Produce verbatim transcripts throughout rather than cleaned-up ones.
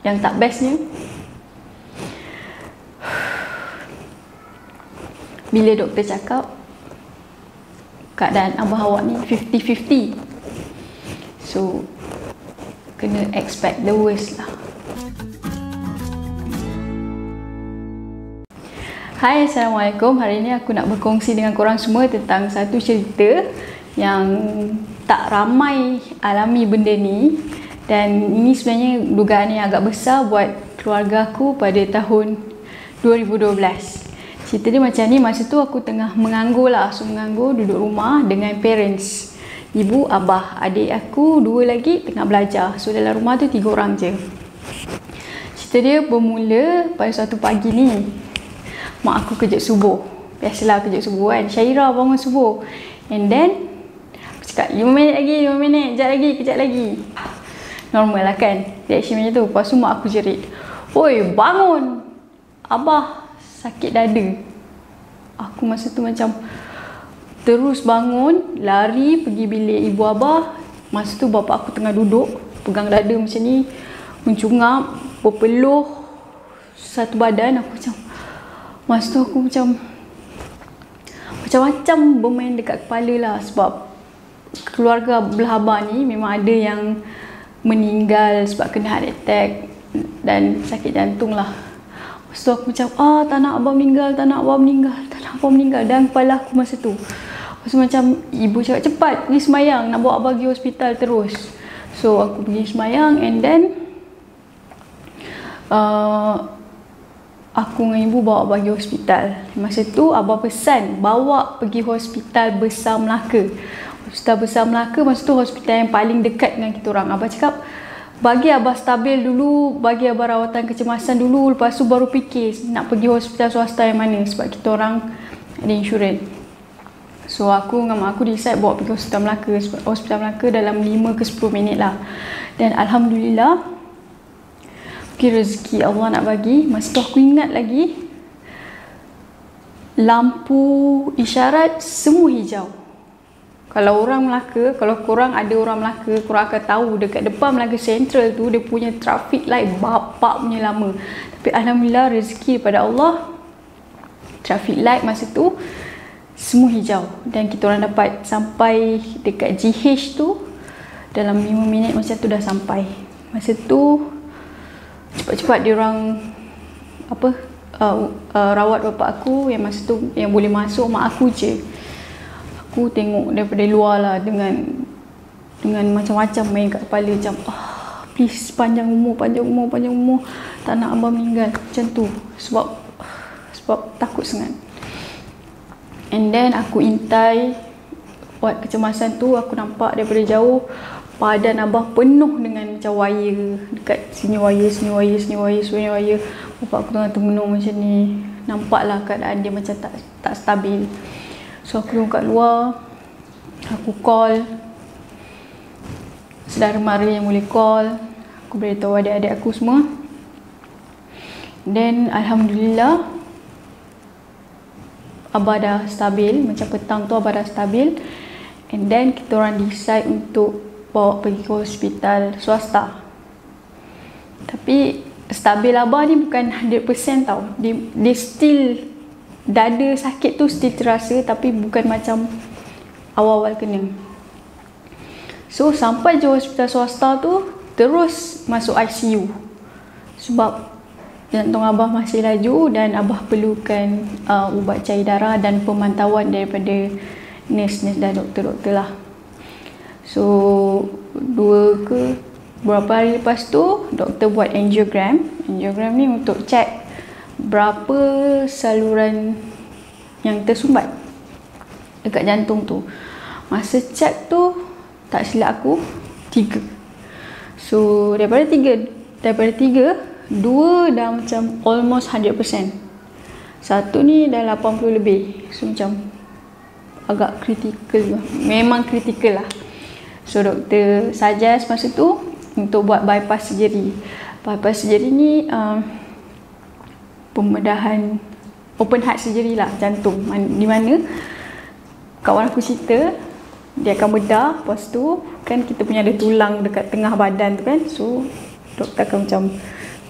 yang tak bestnya, bila doktor cakap keadaan abah awak ni fifty fifty. So kena expect the worst lah. Hai, Assalamualaikum. Hari ni aku nak berkongsi dengan korang semua tentang satu cerita yang tak ramai alami benda ni. Dan ini sebenarnya dugaan yang agak besar buat keluarga aku pada tahun dua ribu dua belas. Cerita dia macam ni, masa tu aku tengah menganggur lah. So menganggur, duduk rumah dengan parents. Ibu, abah, adik aku dua lagi tengah belajar. So dalam rumah tu tiga orang je. Cerita dia bermula pada suatu pagi ni. Mak aku kejut subuh. Biasalah kejut subuh kan. Syairah bangun subuh. And then aku cakap lima minit lagi, lima minit, kejap lagi, kejap lagi. Normal lah kan reaction macam tu. Lepas tu mak aku jerit, "Oi, bangun, abah sakit dada." Aku masa tu macam terus bangun, lari pergi bilik ibu abah. Masa tu bapa aku tengah duduk pegang dada macam ni, mencungap, berpeluh satu badan. Aku macam, masa tu aku macam macam-macam bermain dekat kepala lah. Sebab keluarga belah abah ni memang ada yang meninggal sebab kena heart attack dan sakit jantung lah. Lepas tu aku macam, ah tak nak abah meninggal, tak nak abah meninggal, tak nak abah meninggal dalam kepala aku masa tu. Lepas tu macam ibu cakap, cepat pergi semayang, nak bawa abah pergi hospital terus. So aku pergi semayang and then uh, aku dengan ibu bawa abah pergi hospital. Masa tu abah pesan bawa pergi hospital Besar Melaka. Hospital Besar Melaka masa tu hospital yang paling dekat dengan kita orang. Abah cakap, bagi abah stabil dulu, bagi abah rawatan kecemasan dulu, lepas tu baru fikir nak pergi hospital swasta yang mana, sebab kita orang ada insurans. So aku dengan mak aku decide bawa pergi hospital Melaka. Hospital Melaka dalam lima ke sepuluh minit lah. Dan Alhamdulillah, mungkin rezeki Allah nak bagi. Masa tu aku ingat lagi, lampu isyarat semua hijau. Kalau orang Melaka, kalau korang ada orang Melaka, korang akan tahu dekat depan Melaka Central tu dia punya traffic light bapak punya lama. Tapi Alhamdulillah rezeki pada Allah, traffic light masa tu semua hijau. Dan kita orang dapat sampai dekat G H tu dalam lima minit macam tu dah sampai. Masa tu cepat-cepat dia orang apa uh, uh, rawat bapak aku yang masa tu yang boleh masuk mak aku je. Aku tengok daripada luar lah dengan dengan macam-macam main kat kepala macam, ah please panjang umur, panjang umur, panjang umur, tak nak abah meninggal macam tu. Sebab sebab takut sangat. And then aku intai buat kecemasan tu. Aku nampak daripada jauh badan abah penuh dengan macam wire. Dekat sini wire, sini wire, sini wire, sini wire. Bapak aku tengah termenung macam ni. Nampaklah keadaan dia macam tak tak stabil. So aku tengok kat luar, aku call saudara mara yang boleh call. Aku beritahu adik-adik aku semua. Then Alhamdulillah abah dah stabil. Macam petang tu abah dah stabil. And then kita orang decide untuk bawa pergi ke hospital swasta. Tapi stabil abah ni bukan one hundred percent tau. Dia, dia still, dada sakit tu still terasa, tapi bukan macam awal-awal kena. So sampai je hospital swasta tu, terus masuk I C U. Sebab jantung abah masih laju dan abah perlukan uh, ubat cair darah dan pemantauan daripada nurse-nurse dan doktor-doktor lah. So dua ke berapa hari lepas tu, doktor buat angiogram. Angiogram ni untuk check berapa saluran yang tersumbat dekat jantung tu. Masa check tu, tak silap aku, tiga. So daripada tiga, daripada tiga, dua dah macam almost one hundred percent. Satu ni dah lapan puluh lebih. So macam agak kritikal. Memang kritikal lah. So doktor suggest masa tu untuk buat bypass surgery. Bypass surgery ni um, pembedahan open heart surgery lah, jantung. Di mana kawan aku cerita dia akan bedah, lepas tu kan kita punya ada tulang dekat tengah badan tu kan. So doktor akan macam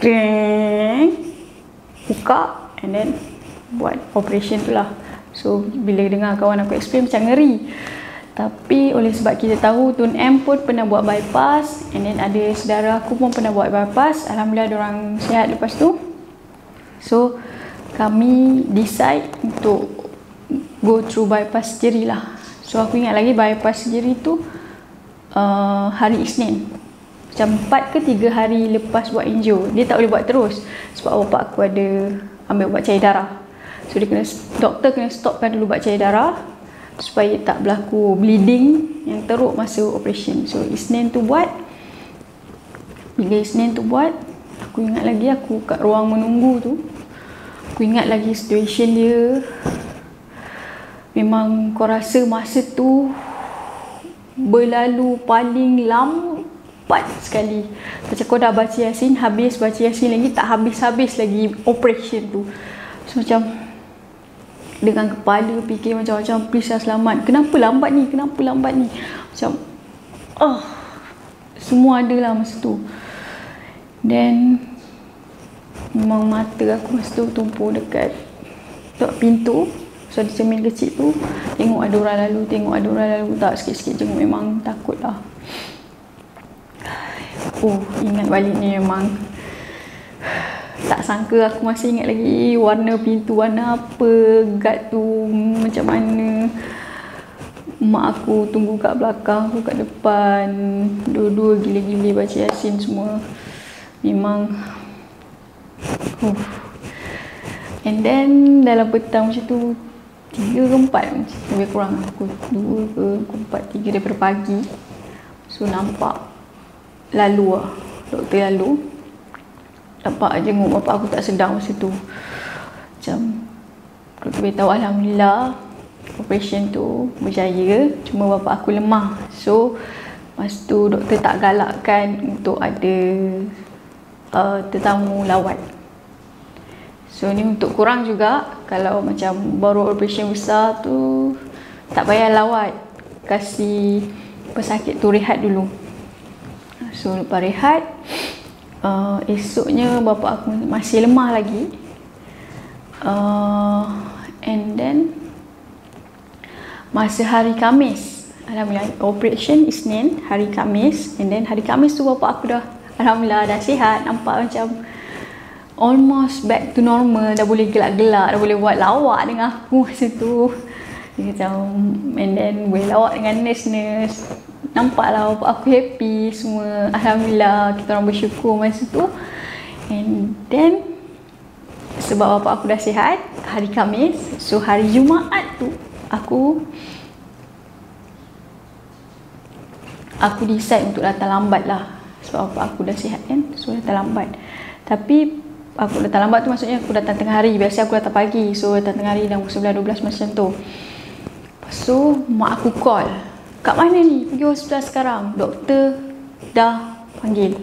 buka and then buat operation tu lah. So bila dengar kawan aku explain macam ngeri. Tapi oleh sebab kita tahu Tun M pun pernah buat bypass, and then ada saudara aku pun pernah buat bypass, alhamdulillah diorang sihat lepas tu. So kami decide untuk go through bypass surgery lah. So aku ingat lagi bypass surgery tu uh, hari Isnin, macam empat ke tiga hari lepas buat angio. Dia tak boleh buat terus sebab bapak aku ada ambil ubat cair darah. So dia kena, doktor kena stopkan dulu ubat cair darah supaya tak berlaku bleeding yang teruk masa operation. So Isnin tu buat. Bila Isnin tu buat, aku ingat lagi aku kat ruang menunggu tu, aku ingat lagi situation dia. Memang kau rasa masa tu berlalu paling lambat sekali. Macam kau dah baca Yasin, habis baca Yasin lagi, tak habis-habis lagi operation tu. So macam dengan kepala fikir macam-macam, please lah selamat. Kenapa lambat ni? Kenapa lambat ni? Macam oh, semua ada lah masa tu. Then memang mata aku masa tu tumpu dekat dekat pintu. So ada cermin kecil tu, tengok ada orang lalu, tengok ada orang lalu, tak sikit-sikit jenguk, memang takut lah. Oh, ingat balik ni memang tak sangka. Aku masih ingat lagi warna pintu warna apa, guard tu macam mana. Mak aku tunggu kat belakang, aku kat depan, dua-dua gila-gila baca Yasin semua. Memang uh. And then dalam petang macam tu, tiga ke empat macam lebih kurang, aku dua ke empat, tiga daripada pagi. So nampak lalu lah, doktor lalu, nampak jenguk bapak aku tak sedar masa tu. Macam doktor beritahu alhamdulillah operation tu berjaya, cuma bapak aku lemah. So masa tu doktor tak galakkan untuk ada uh, tetamu lawat. So ni untuk kurang juga, kalau macam baru operation besar tu tak payah lawat, kasih pesakit tu rehat dulu. So lepas rehat, uh, esoknya bapak aku masih lemah lagi. uh, And then masa hari Khamis, alhamdulillah operation Isnin, hari Khamis, and then hari Khamis tu bapak aku dah alhamdulillah dah sihat, nampak macam almost back to normal, dah boleh gelak-gelak, dah boleh buat lawak dengan aku masa tu. Dia macam, and then boleh lawak dengan nurse-nurse. Nampaklah bapak aku happy semua. Alhamdulillah, kita orang bersyukur masa tu. And then sebab bapak aku dah sihat, hari Khamis, so hari Jumaat tu aku aku decide untuk datang lambat lah. Sebab bapak aku dah sihat kan, so datang lambat. Tapi aku datang lambat tu maksudnya aku datang tengah hari. Biasa aku datang pagi, so datang tengah hari dah sebelas dua belas macam tu. Lepas tu mak aku call, kat mana ni? Pergi hospital sekarang, doktor dah panggil.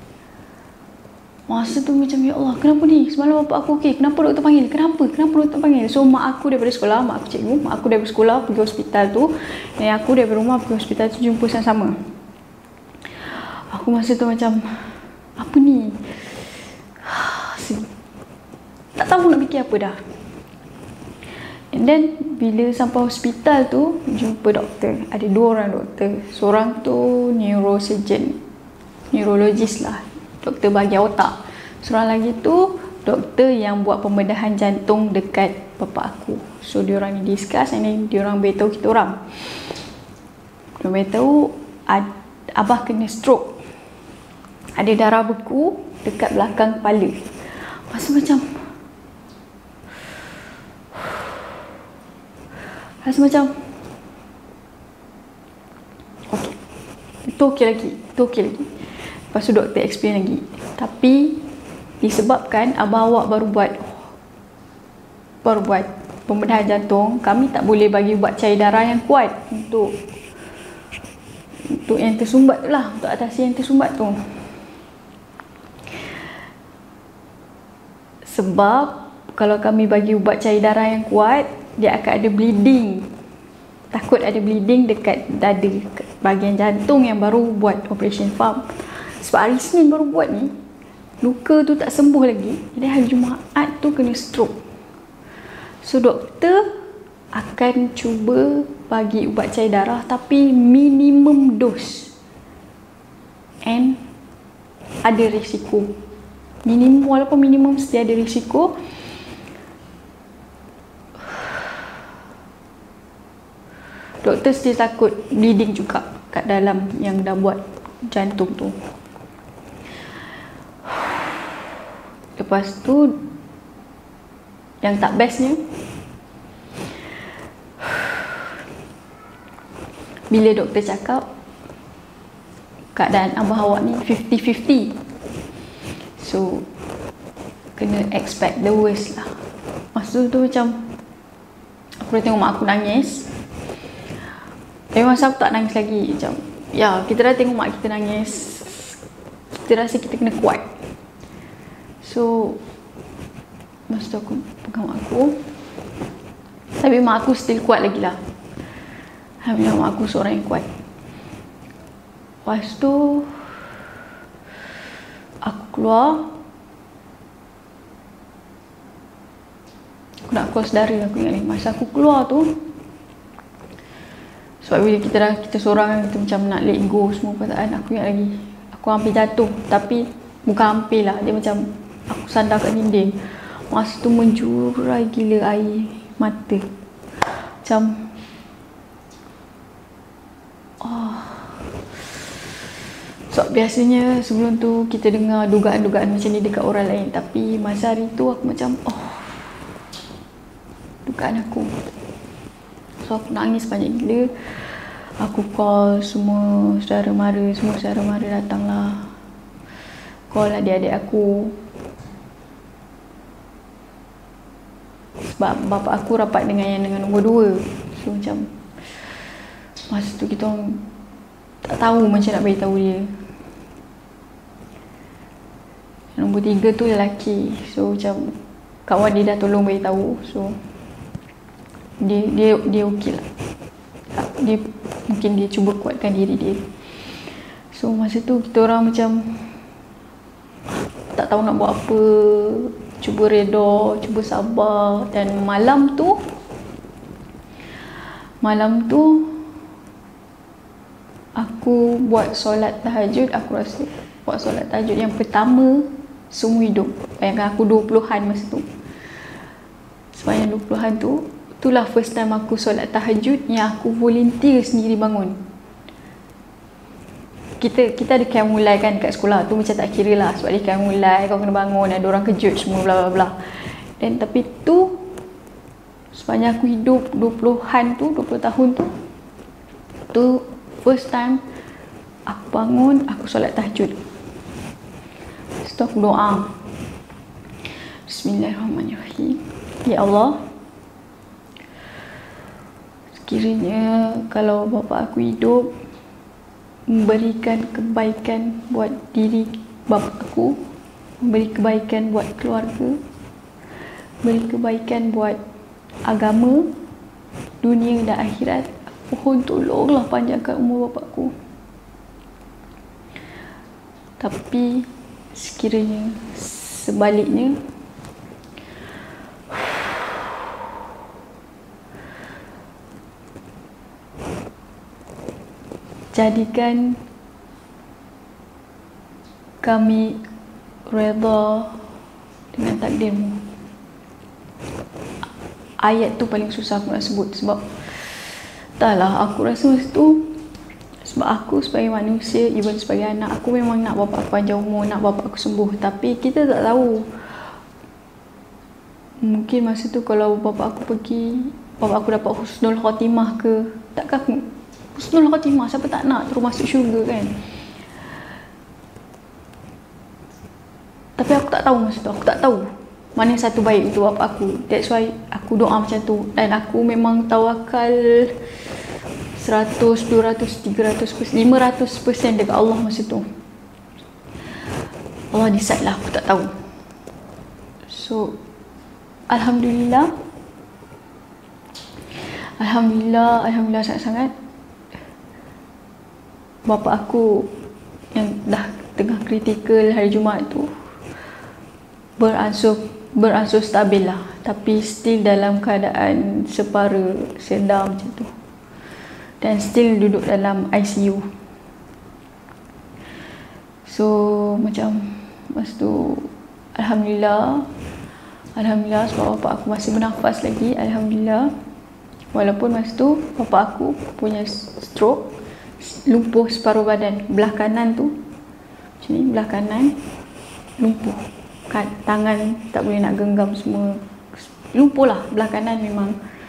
Masa tu macam ya Allah, kenapa ni? Semalam bapak aku okey, kenapa doktor panggil? Kenapa? Kenapa doktor panggil? So mak aku daripada sekolah, mak aku cikgu, mak aku daripada sekolah pergi hospital tu, dan aku daripada rumah pergi hospital tu jumpa sama-sama. Aku masa tu macam apa ni? Tak tahu nak fikir apa dah. And then bila sampai hospital tu, jumpa doktor. Ada dua orang doktor. Seorang tu neurosurgeon, neurologist lah, doktor bahagian otak. Seorang lagi tu doktor yang buat pembedahan jantung dekat bapak aku. So diorang ni discuss, and then diorang beritahu kita orang, diorang beritahu abah kena stroke, ada darah beku dekat belakang kepala. Masa macam Rasa macam okey, itu okey lagi, itu okey lagi. Lepas tu doktor explain lagi, tapi disebabkan abah awak baru buat baru buat pembedahan jantung, kami tak boleh bagi ubat cair darah yang kuat untuk untuk yang tersumbat tu lah, untuk atasi yang tersumbat tu. Sebab kalau kami bagi ubat cair darah yang kuat, dia akan ada bleeding. Takut ada bleeding dekat dada, bahagian jantung yang baru buat operation, faham? Sebab hari Isnin baru buat ni, luka tu tak sembuh lagi. Jadi hari Jumaat tu kena stroke. So doktor akan cuba bagi ubat cair darah tapi minimum dose. And ada risiko. Minimum, walaupun minimum mesti ada risiko. Doktor still takut bleeding juga kat dalam yang dah buat jantung tu. Lepas tu, yang tak bestnya, bila doktor cakap keadaan abah awak ni fifty fifty, so kena expect the worst lah. Masa tu macam aku dah tengok mak aku nangis. Tapi masa aku tak nangis lagi. Macam, ya, kita dah tengok mak kita nangis, kita rasa kita kena kuat. So masa tu aku pegang mak aku, tapi mak aku still kuat lagi lah. Alhamdulillah mak aku seorang yang kuat. Lepas tu aku keluar, aku nak call saudara aku ingat ni. Masa aku keluar tu, sebab bila kita dah kita seorang kan, kita macam nak let go semua perasaan. Aku ingat lagi, aku hampir jatuh. Tapi bukan hampir lah, dia macam aku sandar kat dinding. Masa tu menjurai gila air mata. Macam oh. So biasanya sebelum tu kita dengar dugaan-dugaan macam ni dekat orang lain. Tapi masa hari tu aku macam oh, dugaan aku. So aku nangis banyak gila. Aku call semua saudara mara, semua saudara mara datanglah. Call adik-adik aku. Sebab bapa aku rapat dengan yang dengan nombor dua. So macam masa tu kita orang tak tahu macam nak beritahu dia. Nombor tiga tu lelaki. So macam kawan dia dah tolong beritahu. So dia dia dia okey lah. Dia mungkin dia cuba kuatkan diri dia. So masa tu kita orang macam tak tahu nak buat apa, cuba reda, cuba sabar. Dan malam tu malam tu aku buat solat tahajud. Aku rasa buat solat tahajud yang pertama seumur hidup. Bayangkan aku dua puluhan masa tu. Sepanjang dua puluhan tu, itulah first time aku solat tahajud yang aku volunteer sendiri bangun. Kita kita ada qiyam mulai kan kat sekolah tu, macam tak kira lah sebab dia qiyam mulai, kau kena bangun, ada orang kejut semua bla bla bla. Dan tapi tu sepanjang aku hidup dua puluhan tu, dua puluh tahun tu, tu first time aku bangun, aku solat tahajud. Setelah aku doa, Bismillahirrahmanirrahim. Ya Allah, sekiranya kalau bapa aku hidup, memberikan kebaikan buat diri bapa aku, memberi kebaikan buat keluarga, beri kebaikan buat agama, dunia dan akhirat, mohon tolonglah panjangkan umur bapa aku. Tapi sekiranya sebaliknya, jadikan kami redha dengan takdirmu. Ayat tu paling susah aku nak sebut sebab entahlah, aku rasa masa tu sebab aku sebagai manusia, even sebagai anak, aku memang nak bapa aku panjang umur, nak bapa aku sembuh. Tapi kita tak tahu, mungkin masa tu kalau bapa aku pergi, bapa aku dapat husnul khatimah ke, takkan aku husnul khatimah, siapa tak nak terus masuk syurga kan. Tapi aku tak tahu masa tu, aku tak tahu mana satu baik untuk bapa aku. That's why aku doa macam tu. Dan aku memang tawakal seratus, dua ratus, tiga ratus, lima ratus peratus dekat Allah masa tu. Allah decide lah, aku tak tahu. So Alhamdulillah, Alhamdulillah, Alhamdulillah sangat-sangat, bapa aku yang dah tengah kritikal hari Jumaat tu, beransur beransur stabil lah, tapi still dalam keadaan separa sedar macam tu, dan still duduk dalam I C U. So macam masa tu Alhamdulillah Alhamdulillah sebab bapak aku masih bernafas lagi, Alhamdulillah. Walaupun masa tu bapak aku punya stroke, lumpuh separuh badan, belah kanan tu macam ni, belah kanan lumpuh, kan, tangan tak boleh nak genggam, semua lumpuh lah. Belah kanan memang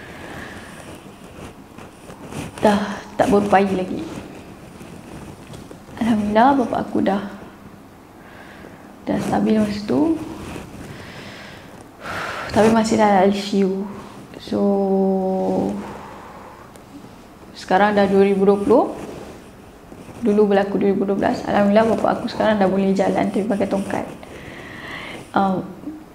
dah tak berupaya lagi. Alhamdulillah bapak aku dah dah stabil masa tu, tapi masih dalam I C U. So sekarang dah dua ribu dua puluh, dulu berlaku dua ribu dua belas. Alhamdulillah bapak aku sekarang dah boleh jalan tapi pakai tongkat. uh,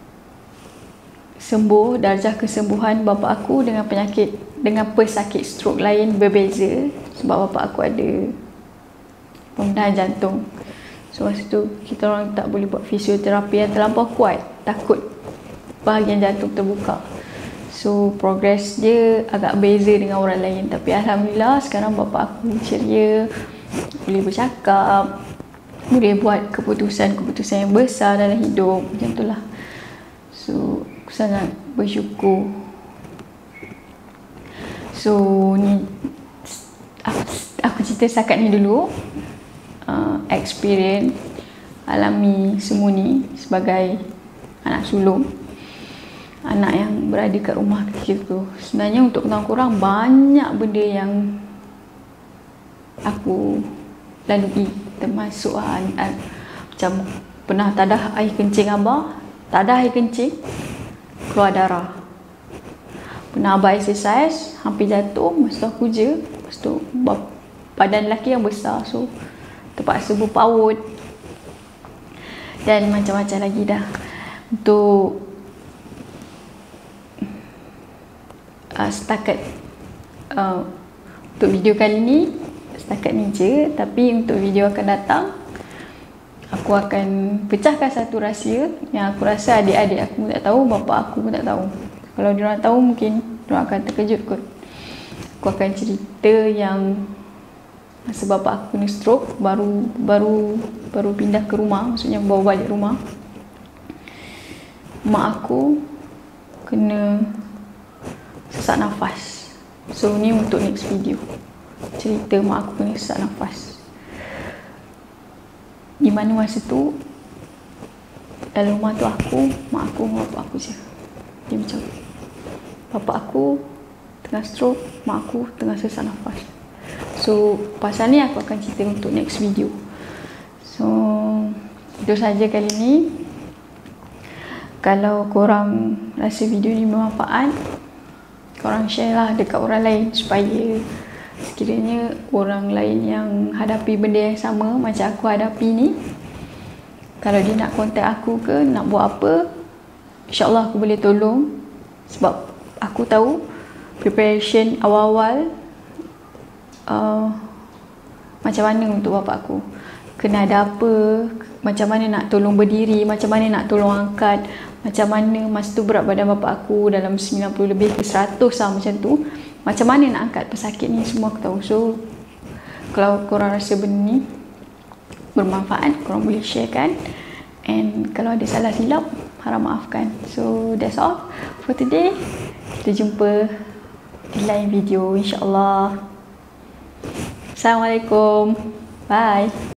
Sembuh, darjah kesembuhan bapak aku dengan penyakit, dengan pesakit stroke lain berbeza, sebab bapak aku ada pembedahan jantung. So masa tu kita orang tak boleh buat fisioterapi yang terlampau kuat, takut bahagian jantung terbuka. So progress dia agak beza dengan orang lain. Tapi Alhamdulillah sekarang bapa aku ceria, boleh bercakap, boleh buat keputusan-keputusan yang besar dalam hidup, macam tu lah. So aku sangat bersyukur. So ni aku, aku cerita setakat ni dulu, uh, experience alami semua ni sebagai anak sulung, anak yang berada kat rumah kecil tu. Sebenarnya untuk korang-korang banyak benda yang aku lalui, termasuk uh, uh, macam pernah tadah air kencing abah, tadah air kencing keluar darah. Pernah abah exercise hampir jatuh masa aku je, lepas tu badan lelaki yang besar, so terpaksa berpaut, dan macam-macam lagi dah. Untuk Uh, setakat uh, untuk video kali ni setakat ni je. Tapi untuk video akan datang aku akan pecahkan satu rahsia yang aku rasa adik-adik aku tak tahu, bapa aku pun tak tahu. Kalau diorang tahu mungkin diorang akan terkejut kot. Aku akan cerita yang masa bapa aku ni stroke, baru baru baru pindah ke rumah, maksudnya bawa balik rumah, mak aku kena sesak nafas. So ni untuk next video, cerita mak aku kena sesak nafas. Di mana masa tu dalam rumah tu aku, mak aku dengan bapak aku je. Dia macam bapak aku tengah stroke, mak aku tengah sesak nafas. So pasal ni aku akan cerita untuk next video. So itu saja kali ni. Kalau korang rasa video ni bermanfaat, korang share lah dekat orang lain, supaya sekiranya orang lain yang hadapi benda yang sama macam aku hadapi ni, kalau dia nak kontak aku ke nak buat apa, InsyaAllah aku boleh tolong. Sebab aku tahu preparation awal-awal uh, macam mana untuk bapak aku, kena ada apa, macam mana nak tolong berdiri, macam mana nak tolong angkat, macam mana masa tu berat badan bapak aku dalam sembilan puluh lebih ke seratus lah, macam tu. Macam mana nak angkat pesakit ni, semua aku tahu. So kalau korang rasa benda ni bermanfaat, korang boleh share kan. And kalau ada salah silap, harap maafkan. So that's all for today. Kita jumpa di lain video, InsyaAllah. Assalamualaikum. Bye.